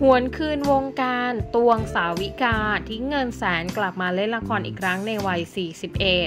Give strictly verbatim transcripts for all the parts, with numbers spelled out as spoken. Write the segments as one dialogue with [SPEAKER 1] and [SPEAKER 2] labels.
[SPEAKER 1] วนคืนวงการตวงสาวิกาทิ้งเงินแสนกลับมาเล่นละครอีกครั้งในวัย สี่สิบเอ็ด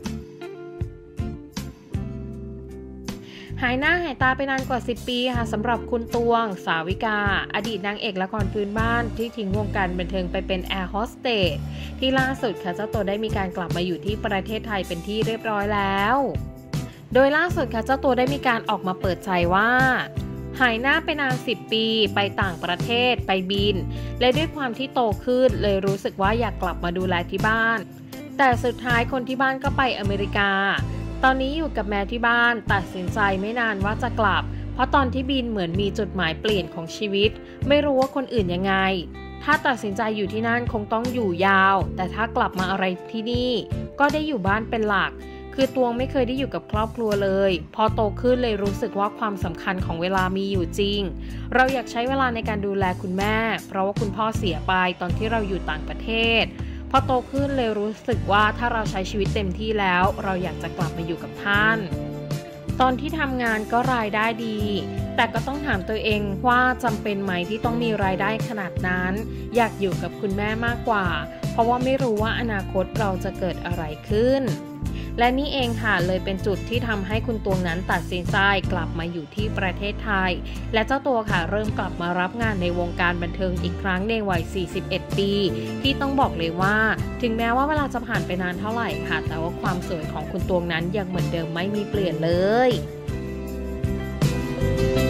[SPEAKER 1] หายหน้าหายตาไปนานกว่า สิบ ปีค่ะสำหรับคุณตวงสาวิกาอดีตนางเอกละครพื้นบ้านที่ทิ้งวงการบันเทิงไปเป็นแอร์โฮสเตสที่ล่าสุดค่ะเจ้าตัวได้มีการกลับมาอยู่ที่ประเทศไทยเป็นที่เรียบร้อยแล้วโดยล่าสุดค่ะเจ้าตัวได้มีการออกมาเปิดใจว่าหายหน้าไปนาน สิบ ปีไปต่างประเทศไปบินและด้วยความที่โตขึ้นเลยรู้สึกว่าอยากกลับมาดูแลที่บ้านแต่สุดท้ายคนที่บ้านก็ไปอเมริกาตอนนี้อยู่กับแม่ที่บ้านตัดสินใจไม่นานว่าจะกลับเพราะตอนที่บินเหมือนมีจุดหมายเปลี่ยนของชีวิตไม่รู้ว่าคนอื่นยังไงถ้าตัดสินใจอยู่ที่นั่นคงต้องอยู่ยาวแต่ถ้ากลับมาอะไรที่นี่ก็ได้อยู่บ้านเป็นหลักคือตวงไม่เคยได้อยู่กับครอบครัวเลยพอโตขึ้นเลยรู้สึกว่าความสำคัญของเวลามีอยู่จริงเราอยากใช้เวลาในการดูแลคุณแม่เพราะว่าคุณพ่อเสียไปตอนที่เราอยู่ต่างประเทศพอโตขึ้นเลยรู้สึกว่าถ้าเราใช้ชีวิตเต็มที่แล้วเราอยากจะกลับมาอยู่กับท่านตอนที่ทำงานก็รายได้ดีแต่ก็ต้องถามตัวเองว่าจำเป็นไหมที่ต้องมีรายได้ขนาดนั้นอยากอยู่กับคุณแม่มากกว่าเพราะว่าไม่รู้ว่าอนาคตเราจะเกิดอะไรขึ้นและนี่เองค่ะเลยเป็นจุดที่ทำให้คุณตวงนั้นตัดสินใจกลับมาอยู่ที่ประเทศไทยและเจ้าตัวค่ะเริ่มกลับมารับงานในวงการบันเทิงอีกครั้งในวัย สี่สิบเอ็ด ปีที่ต้องบอกเลยว่าถึงแม้ว่าเวลาจะผ่านไปนานเท่าไหร่ค่ะแต่ว่าความสวยของคุณตวงนั้นยังเหมือนเดิมไม่มีเปลี่ยนเลย